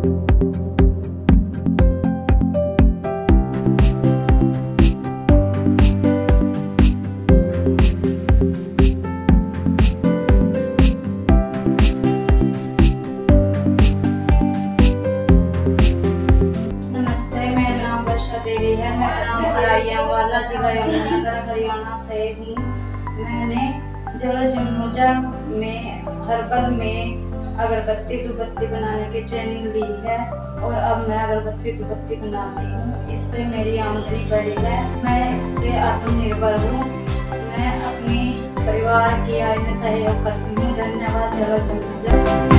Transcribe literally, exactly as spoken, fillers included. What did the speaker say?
देवी है। मैं ग्राम अराइयावाला, जिला यमुनानगर, हरियाणा से हूँ। मैंने जल जमुजा में हर्बल में अगरबत्ती धूपबत्ती बनाने की ट्रेनिंग ली है और अब मैं अगरबत्ती धूपबत्ती बनाती हूँ। इससे मेरी आमदनी बढ़ी है। मैं इससे आत्मनिर्भर हूँ। मैं अपनी परिवार की आय में सहयोग करती हूँ। धन्यवाद जल जमुजा।